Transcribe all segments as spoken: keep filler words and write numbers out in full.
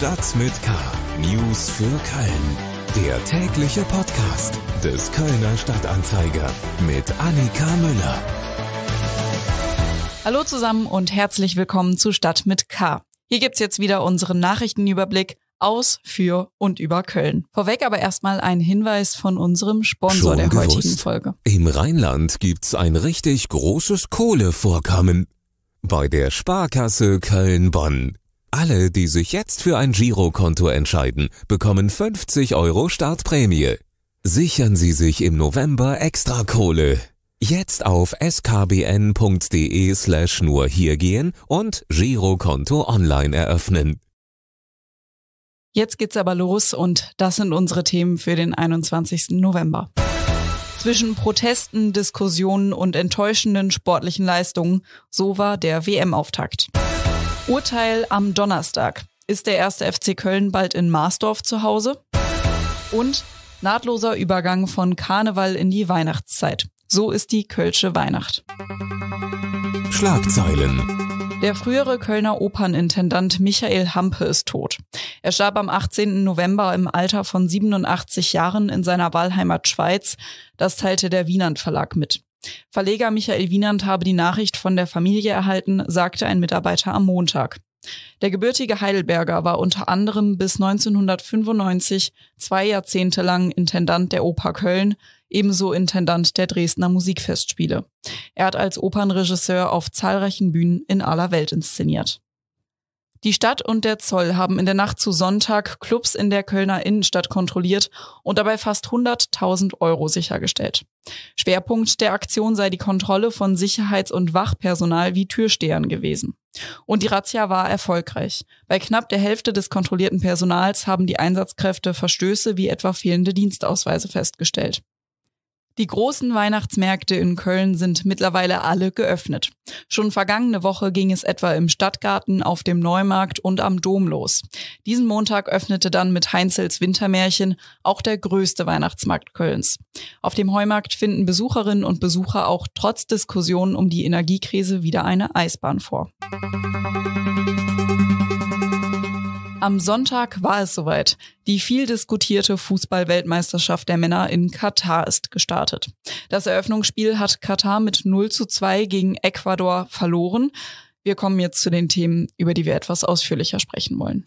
Stadt mit K. News für Köln. Der tägliche Podcast des Kölner Stadtanzeiger mit Annika Müller. Hallo zusammen und herzlich willkommen zu Stadt mit K. Hier gibt's jetzt wieder unseren Nachrichtenüberblick aus, für und über Köln. Vorweg aber erstmal ein Hinweis von unserem Sponsor Schon der heutigen gewusst? Folge. Im Rheinland gibt's ein richtig großes Kohlevorkommen. Bei der Sparkasse Köln-Bonn. Alle, die sich jetzt für ein Girokonto entscheiden, bekommen fünfzig Euro Startprämie. Sichern Sie sich im November extra Kohle. Jetzt auf skbn.de slash nur hier gehen und Girokonto online eröffnen. Jetzt geht's aber los und das sind unsere Themen für den einundzwanzigsten November. Zwischen Protesten, Diskussionen und enttäuschenden sportlichen Leistungen, so war der W M-Auftakt. Urteil am Donnerstag. Ist der erste F C Köln bald in Marsdorf zu Hause? Und nahtloser Übergang von Karneval in die Weihnachtszeit. So ist die Kölsche Weihnacht. Schlagzeilen. Der frühere Kölner Opernintendant Michael Hampe ist tot. Er starb am achtzehnten November im Alter von siebenundachtzig Jahren in seiner Wahlheimat Schweiz. Das teilte der Wienand Verlag mit. Verleger Michael Wienand habe die Nachricht von der Familie erhalten, sagte ein Mitarbeiter am Montag. Der gebürtige Heidelberger war unter anderem bis neunzehnhundertfünfundneunzig zwei Jahrzehnte lang Intendant der Oper Köln, ebenso Intendant der Dresdner Musikfestspiele. Er hat als Opernregisseur auf zahlreichen Bühnen in aller Welt inszeniert. Die Stadt und der Zoll haben in der Nacht zu Sonntag Clubs in der Kölner Innenstadt kontrolliert und dabei fast hunderttausend Euro sichergestellt. Schwerpunkt der Aktion sei die Kontrolle von Sicherheits- und Wachpersonal wie Türstehern gewesen. Und die Razzia war erfolgreich. Bei knapp der Hälfte des kontrollierten Personals haben die Einsatzkräfte Verstöße wie etwa fehlende Dienstausweise festgestellt. Die großen Weihnachtsmärkte in Köln sind mittlerweile alle geöffnet. Schon vergangene Woche ging es etwa im Stadtgarten, auf dem Neumarkt und am Dom los. Diesen Montag öffnete dann mit Heinzels Wintermärchen auch der größte Weihnachtsmarkt Kölns. Auf dem Heumarkt finden Besucherinnen und Besucher auch trotz Diskussionen um die Energiekrise wieder eine Eisbahn vor. Am Sonntag war es soweit. Die viel diskutierte Fußball-Weltmeisterschaft der Männer in Katar ist gestartet. Das Eröffnungsspiel hat Katar mit null zu zwei gegen Ecuador verloren. Wir kommen jetzt zu den Themen, über die wir etwas ausführlicher sprechen wollen.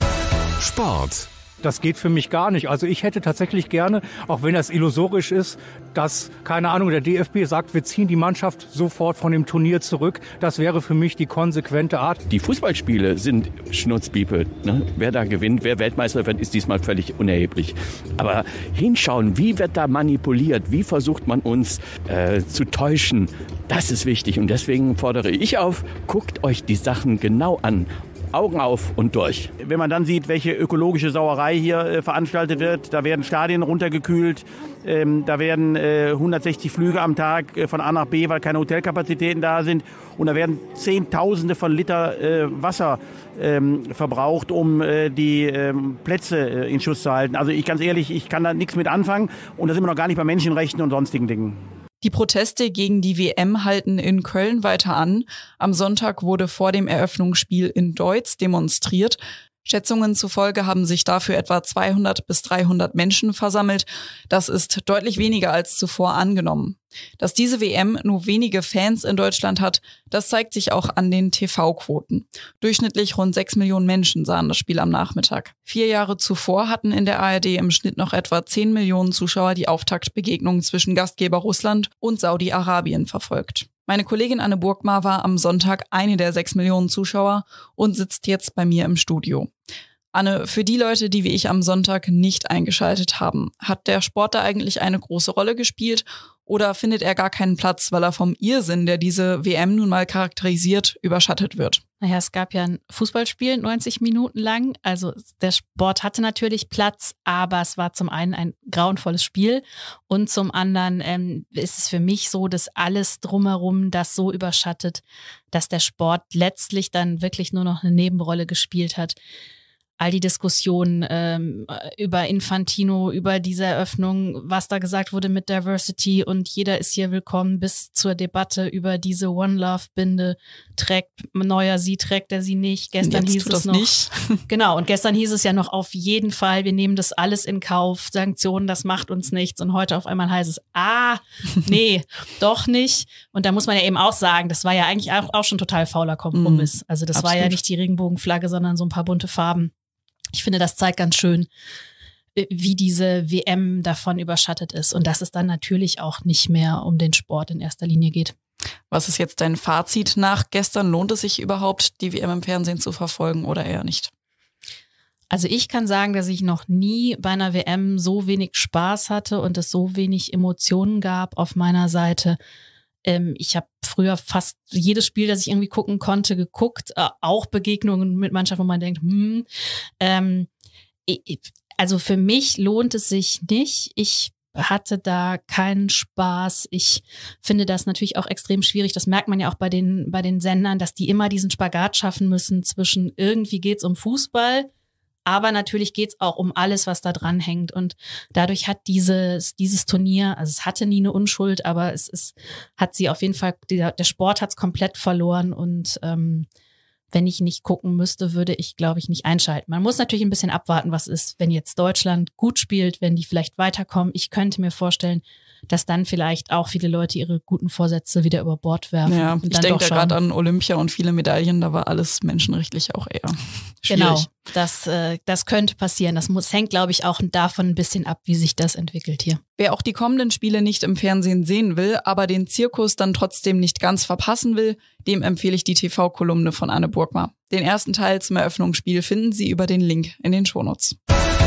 Sport. Das geht für mich gar nicht. Also ich hätte tatsächlich gerne, auch wenn das illusorisch ist, dass, keine Ahnung, der D F B sagt, wir ziehen die Mannschaft sofort von dem Turnier zurück. Das wäre für mich die konsequente Art. Die Fußballspiele sind Schnurzpiepe. Ne? Wer da gewinnt, wer Weltmeister wird, ist diesmal völlig unerheblich. Aber hinschauen, wie wird da manipuliert, wie versucht man uns äh, zu täuschen, das ist wichtig. Und deswegen fordere ich auf, guckt euch die Sachen genau an. Augen auf und durch. Wenn man dann sieht, welche ökologische Sauerei hier äh, veranstaltet wird, da werden Stadien runtergekühlt, ähm, da werden äh, hundertsechzig Flüge am Tag äh, von A nach B, weil keine Hotelkapazitäten da sind, und da werden Zehntausende von Liter äh, Wasser ähm, verbraucht, um äh, die ähm, Plätze äh, in Schuss zu halten. Also ich ganz ehrlich, ich kann da nichts mit anfangen, und da sind wir noch gar nicht bei Menschenrechten und sonstigen Dingen. Die Proteste gegen die W M halten in Köln weiter an. Am Sonntag wurde vor dem Eröffnungsspiel in Deutz demonstriert. Schätzungen zufolge haben sich dafür etwa zweihundert bis dreihundert Menschen versammelt. Das ist deutlich weniger als zuvor angenommen. Dass diese W M nur wenige Fans in Deutschland hat, das zeigt sich auch an den T V-Quoten. Durchschnittlich rund sechs Millionen Menschen sahen das Spiel am Nachmittag. Vier Jahre zuvor hatten in der A R D im Schnitt noch etwa zehn Millionen Zuschauer die Auftaktbegegnung zwischen Gastgeber Russland und Saudi-Arabien verfolgt. Meine Kollegin Anne Burgmar war am Sonntag eine der sechs Millionen Zuschauer und sitzt jetzt bei mir im Studio. Anne, für die Leute, die wie ich am Sonntag nicht eingeschaltet haben, hat der Sport da eigentlich eine große Rolle gespielt oder findet er gar keinen Platz, weil er vom Irrsinn, der diese W M nun mal charakterisiert, überschattet wird? Naja, es gab ja ein Fußballspiel neunzig Minuten lang. Also der Sport hatte natürlich Platz, aber es war zum einen ein grauenvolles Spiel und zum anderen ähm, ist es für mich so, dass alles drumherum das so überschattet, dass der Sport letztlich dann wirklich nur noch eine Nebenrolle gespielt hat. all die Diskussionen ähm, über Infantino, über diese Eröffnung, was da gesagt wurde mit Diversity und jeder ist hier willkommen, bis zur Debatte über diese One Love Binde, trägt neuer sie, trägt er sie nicht. Gestern Jetzt hieß tut es das noch. nicht. Genau, und gestern hieß es ja noch auf jeden Fall, wir nehmen das alles in Kauf, Sanktionen, das macht uns nichts. Und heute auf einmal heißt es, ah, nee, doch nicht. Und da muss man ja eben auch sagen, das war ja eigentlich auch, auch schon total fauler Kompromiss. Also das Absolut. war ja nicht die Regenbogenflagge, sondern so ein paar bunte Farben. Ich finde, das zeigt ganz schön, wie diese W M davon überschattet ist und dass es dann natürlich auch nicht mehr um den Sport in erster Linie geht. Was ist jetzt dein Fazit nach gestern? Lohnt es sich überhaupt, die W M im Fernsehen zu verfolgen oder eher nicht? Also ich kann sagen, dass ich noch nie bei einer W M so wenig Spaß hatte und es so wenig Emotionen gab auf meiner Seite. Ähm, ich habe früher fast jedes Spiel, das ich irgendwie gucken konnte, geguckt. Äh, auch Begegnungen mit Mannschaften, wo man denkt, hm, ähm, ich, also für mich lohnt es sich nicht. Ich hatte da keinen Spaß. Ich finde das natürlich auch extrem schwierig. Das merkt man ja auch bei den, bei den Sendern, dass die immer diesen Spagat schaffen müssen zwischen irgendwie geht's um Fußball, aber natürlich geht's auch um alles, was da dran hängt. Und dadurch hat dieses, dieses Turnier, also es hatte nie eine Unschuld, aber es ist, hat sie auf jeden Fall, der, der Sport hat's komplett verloren. Und ähm, wenn ich nicht gucken müsste, würde ich, glaube ich, nicht einschalten. Man muss natürlich ein bisschen abwarten, was ist, wenn jetzt Deutschland gut spielt, wenn die vielleicht weiterkommen. Ich könnte mir vorstellen, dass dann vielleicht auch viele Leute ihre guten Vorsätze wieder über Bord werfen. Ja, und ich dann denke doch da gerade an Olympia und viele Medaillen, da war alles menschenrechtlich auch eher schwierig. Genau, das, äh, das könnte passieren. Das muss, hängt, glaube ich, auch davon ein bisschen ab, wie sich das entwickelt hier. Wer auch die kommenden Spiele nicht im Fernsehen sehen will, aber den Zirkus dann trotzdem nicht ganz verpassen will, dem empfehle ich die T V-Kolumne von Anne Burgma. Den ersten Teil zum Eröffnungsspiel finden Sie über den Link in den Shownotes.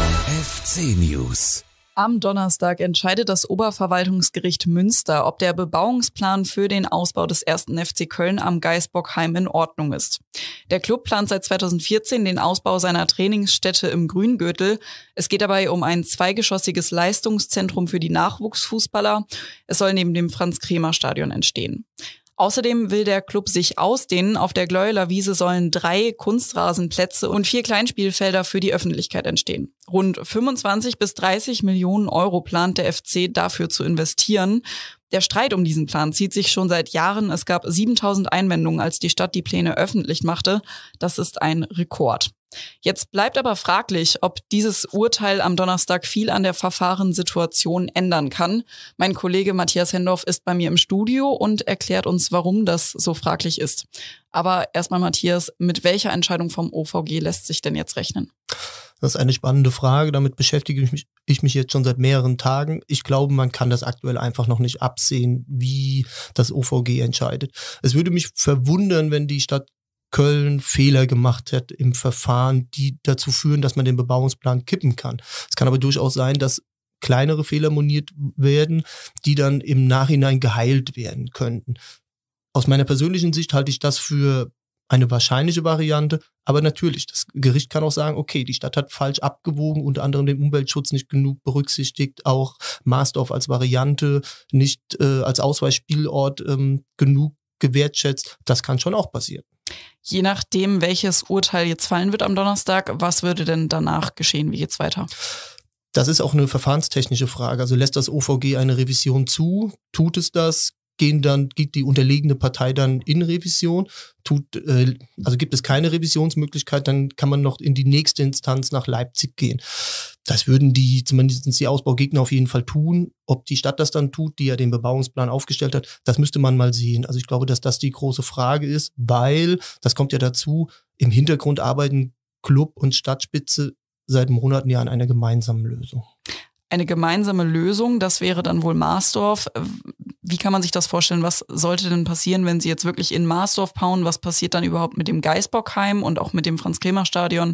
F C News. Am Donnerstag entscheidet das Oberverwaltungsgericht Münster, ob der Bebauungsplan für den Ausbau des ersten F C Köln am Gaisbockheim in Ordnung ist. Der Club plant seit zweitausendvierzehn den Ausbau seiner Trainingsstätte im Grüngürtel. Es geht dabei um ein zweigeschossiges Leistungszentrum für die Nachwuchsfußballer. Es soll neben dem Franz-Kremer-Stadion entstehen. Außerdem will der Club sich ausdehnen. Auf der Gleueler Wiese sollen drei Kunstrasenplätze und vier Kleinspielfelder für die Öffentlichkeit entstehen. Rund fünfundzwanzig bis dreißig Millionen Euro plant der F C dafür zu investieren. Der Streit um diesen Plan zieht sich schon seit Jahren. Es gab siebentausend Einwendungen, als die Stadt die Pläne öffentlich machte. Das ist ein Rekord. Jetzt bleibt aber fraglich, ob dieses Urteil am Donnerstag viel an der Verfahrenssituation ändern kann. Mein Kollege Matthias Hendorf ist bei mir im Studio und erklärt uns, warum das so fraglich ist. Aber erstmal, Matthias, mit welcher Entscheidung vom O V G lässt sich denn jetzt rechnen? Das ist eine spannende Frage. Damit beschäftige ich mich, ich mich jetzt schon seit mehreren Tagen. Ich glaube, man kann das aktuell einfach noch nicht absehen, wie das O V G entscheidet. Es würde mich verwundern, wenn die Stadt Köln Fehler gemacht hat im Verfahren, die dazu führen, dass man den Bebauungsplan kippen kann. Es kann aber durchaus sein, dass kleinere Fehler moniert werden, die dann im Nachhinein geheilt werden könnten. Aus meiner persönlichen Sicht halte ich das für eine wahrscheinliche Variante, aber natürlich, das Gericht kann auch sagen, okay, die Stadt hat falsch abgewogen, unter anderem den Umweltschutz nicht genug berücksichtigt, auch Marsdorf als Variante nicht äh, als Ausweichspielort ähm, genug gewertschätzt. Das kann schon auch passieren. Je nachdem, welches Urteil jetzt fallen wird am Donnerstag, was würde denn danach geschehen? Wie geht's weiter? Das ist auch eine verfahrenstechnische Frage. Also lässt das O V G eine Revision zu? Tut es das? Gehen dann, geht die unterliegende Partei dann in Revision? Tut, äh, also gibt es keine Revisionsmöglichkeit, dann kann man noch in die nächste Instanz nach Leipzig gehen. Das würden die, zumindest die Ausbaugegner auf jeden Fall tun. Ob die Stadt das dann tut, die ja den Bebauungsplan aufgestellt hat, das müsste man mal sehen. Also ich glaube, dass das die große Frage ist, weil, das kommt ja dazu, im Hintergrund arbeiten Club und Stadtspitze seit Monaten ja an einer gemeinsamen Lösung. Eine gemeinsame Lösung, das wäre dann wohl Marsdorf. Wie kann man sich das vorstellen? Was sollte denn passieren, wenn sie jetzt wirklich in Marsdorf bauen? Was passiert dann überhaupt mit dem Gaisbockheim und auch mit dem Franz-Kremer-Stadion?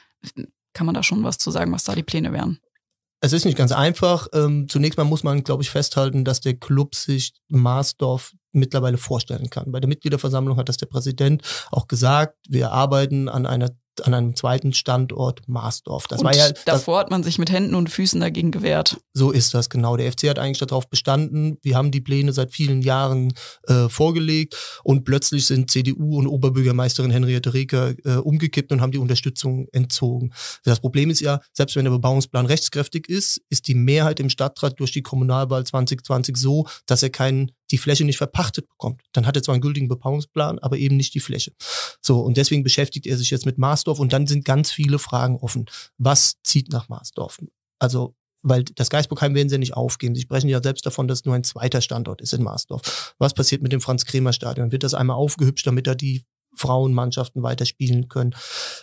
Kann man da schon was zu sagen, was da die Pläne wären? Es ist nicht ganz einfach. Ähm, zunächst mal muss man, glaube ich, festhalten, dass der Club sich Marsdorf mittlerweile vorstellen kann. Bei der Mitgliederversammlung hat das der Präsident auch gesagt. Wir arbeiten an einer an einem zweiten Standort Marsdorf. Das und war ja, davor das, hat man sich mit Händen und Füßen dagegen gewehrt. So ist das, genau. Der F C hat eigentlich darauf bestanden. Wir haben die Pläne seit vielen Jahren äh, vorgelegt und plötzlich sind C D U und Oberbürgermeisterin Henriette Reker äh, umgekippt und haben die Unterstützung entzogen. Das Problem ist ja, selbst wenn der Bebauungsplan rechtskräftig ist, ist die Mehrheit im Stadtrat durch die Kommunalwahl zwanzig zwanzig so, dass er keinen die Fläche nicht verpachtet bekommt. Dann hat er zwar einen gültigen Bebauungsplan, aber eben nicht die Fläche. So, und deswegen beschäftigt er sich jetzt mit Marsdorf und dann sind ganz viele Fragen offen. Was zieht nach Marsdorf? Also, weil das Geisbockheim werden sie ja nicht aufgeben. Sie sprechen ja selbst davon, dass es nur ein zweiter Standort ist in Marsdorf. Was passiert mit dem Franz-Kremer-Stadion? Wird das einmal aufgehübscht, damit da die Frauenmannschaften weiterspielen können?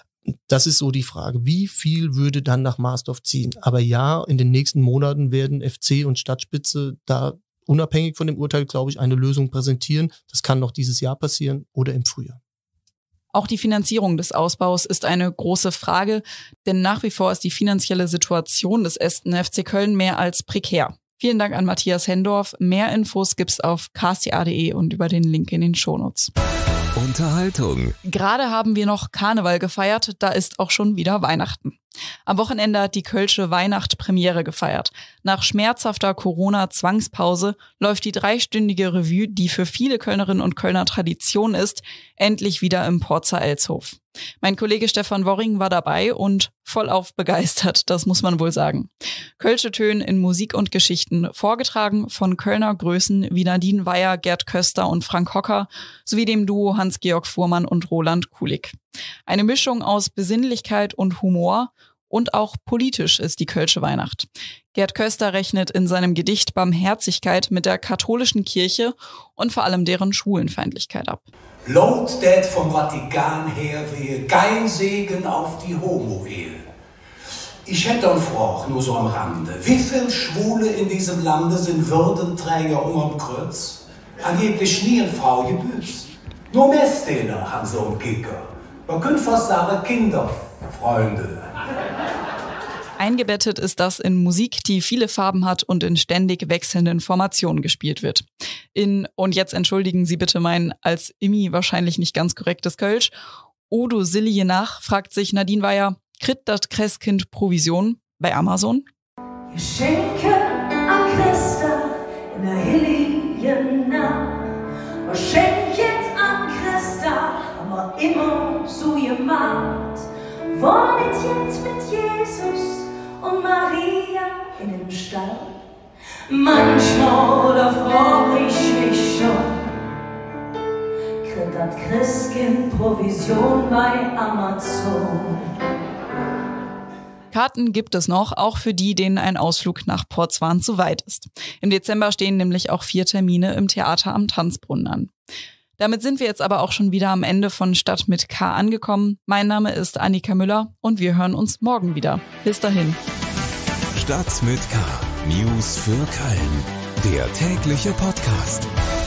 Das ist so die Frage. Wie viel würde dann nach Marsdorf ziehen? Aber ja, in den nächsten Monaten werden F C und Stadtspitze da unabhängig von dem Urteil, glaube ich, eine Lösung präsentieren. Das kann noch dieses Jahr passieren oder im Frühjahr. Auch die Finanzierung des Ausbaus ist eine große Frage, denn nach wie vor ist die finanzielle Situation des ersten F C Köln mehr als prekär. Vielen Dank an Matthias Hendorf. Mehr Infos gibt's auf k s t a punkt d e und über den Link in den Shownotes. Unterhaltung. Gerade haben wir noch Karneval gefeiert, da ist auch schon wieder Weihnachten. Am Wochenende hat die Kölsche Weihnacht Premiere gefeiert. Nach schmerzhafter Corona-Zwangspause läuft die dreistündige Revue, die für viele Kölnerinnen und Kölner Tradition ist, endlich wieder im Porzer Elshof. Mein Kollege Stefan Worring war dabei und vollauf begeistert, das muss man wohl sagen. Kölsche Töne in Musik und Geschichten, vorgetragen von Kölner Größen wie Nadine Weyer, Gerd Köster und Frank Hocker, sowie dem Duo Hans-Georg Fuhrmann und Roland Kulig. Eine Mischung aus Besinnlichkeit und Humor und auch politisch ist die Kölsche Weihnacht. Gerd Köster rechnet in seinem Gedicht Barmherzigkeit mit der katholischen Kirche und vor allem deren Schwulenfeindlichkeit ab. Laut det vom Vatikan her wehe kein Segen auf die Homo-Ehe. Ich hätte eine Frage, nur so am Rande. Wie viele Schwule in diesem Lande sind Würdenträger um am Kreuz? Angeblich nie eine Frau gebüßt. Nur Messdehner haben so einen Kicker. Man könnte fast sagen Kinderfreunde. Eingebettet ist das in Musik, die viele Farben hat und in ständig wechselnden Formationen gespielt wird. In, und jetzt entschuldigen Sie bitte mein als Immi wahrscheinlich nicht ganz korrektes Kölsch, Odo Silje nach, fragt sich Nadine Weyer, kritt dat Christkind Provision bei Amazon? Geschenke am Christa in der heiligen Nacht. Was schenket am Christa, haben wir immer so gemacht. Wollen nicht jetzt mit Jesus und Maria in den Stall? Manchmal, da frag ich mich schon, kriegt das Christkind Provision bei Amazon? Karten gibt es noch, auch für die, denen ein Ausflug nach Porzwan zu weit ist. Im Dezember stehen nämlich auch vier Termine im Theater am Tanzbrunnen an. Damit sind wir jetzt aber auch schon wieder am Ende von Stadt mit K angekommen. Mein Name ist Annika Müller und wir hören uns morgen wieder. Bis dahin. Stadt mit K. News für Köln. Der tägliche Podcast.